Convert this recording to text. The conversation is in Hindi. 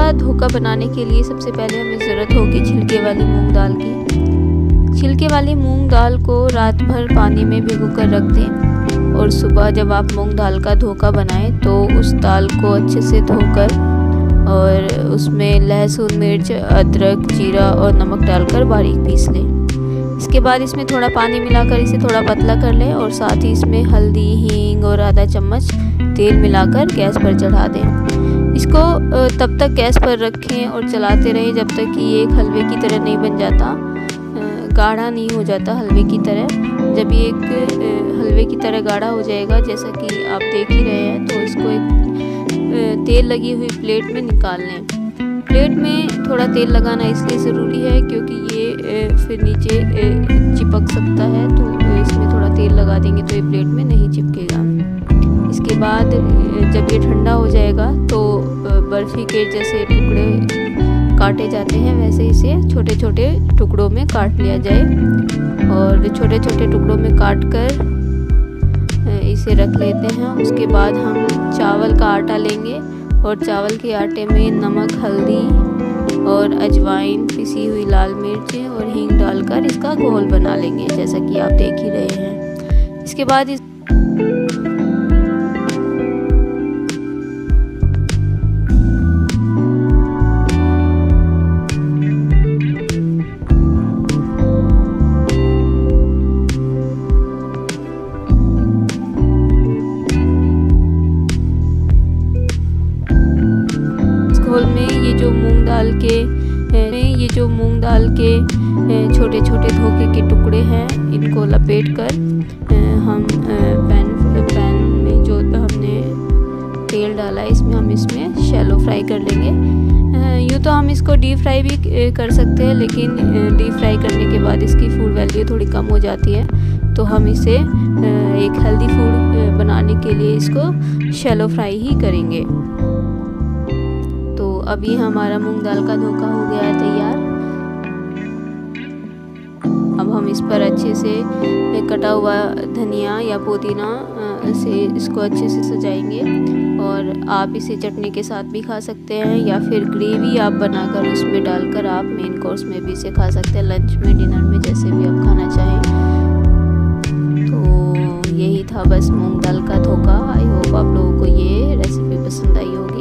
का धोखा बनाने के लिए सबसे पहले हमें ज़रूरत होगी छिलके वाली मूंग दाल की। छिलके वाली मूंग दाल को रात भर पानी में भिगो कर रख दें और सुबह जब आप मूंग दाल का धोखा बनाएं तो उस दाल को अच्छे से धोकर और उसमें लहसुन, मिर्च, अदरक, जीरा और नमक डालकर बारीक पीस लें। इसके बाद इसमें थोड़ा पानी मिलाकर इसे थोड़ा पतला कर लें और साथ ही इसमें हल्दी, हींग और आधा चम्मच तेल मिलाकर गैस पर चढ़ा दें। इसको तब तक गैस पर रखें और चलाते रहें जब तक कि ये एक हलवे की तरह नहीं बन जाता, गाढ़ा नहीं हो जाता हलवे की तरह। जब ये एक हलवे की तरह गाढ़ा हो जाएगा, जैसा कि आप देख ही रहे हैं, तो इसको एक तेल लगी हुई प्लेट में निकाल लें। प्लेट में थोड़ा तेल लगाना इसलिए ज़रूरी है क्योंकि ये फिर नीचे चिपक सकता है, तो इसमें थोड़ा तेल लगा देंगे तो ये प्लेट में नहीं चिपकेगा। इसके बाद जब ये ठंडा हो जाएगा तो बर्फ़ी के जैसे टुकड़े काटे जाते हैं वैसे इसे छोटे छोटे टुकड़ों में काट लिया जाए और छोटे छोटे टुकड़ों में काट कर इसे रख लेते हैं। उसके बाद हम चावल का आटा लेंगे और चावल के आटे में नमक, हल्दी और अजवाइन, पिसी हुई लाल मिर्चें और हींग डालकर इसका घोल बना लेंगे, जैसा कि आप देख ही रहे हैं। इसके बाद घोल में ये जो मूंग दाल के छोटे छोटे धोखे के टुकड़े हैं, इनको लपेट कर हम पैन में जो हमने तेल डाला है इसमें शैलो फ्राई कर लेंगे। यूँ तो हम इसको डीप फ्राई भी कर सकते हैं, लेकिन डीप फ्राई करने के बाद इसकी फूड वैल्यू थोड़ी कम हो जाती है, तो हम इसे एक हेल्दी फूड बनाने के लिए इसको शैलो फ्राई ही करेंगे। तो अभी हमारा मूंग दाल का धोखा हो गया है तैयार। अब हम इस पर अच्छे से कटा हुआ धनिया या पुदीना से इसको अच्छे से सजाएंगे और आप इसे चटनी के साथ भी खा सकते हैं या फिर ग्रेवी आप बनाकर उसमें डालकर आप मेन कोर्स में भी इसे खा सकते हैं, लंच में, डिनर में, जैसे भी आप खाना चाहें। तो यही था बस मूंग दाल का धोखा। आई होप आप लोगों को ये रेसिपी पसंद आई होगी।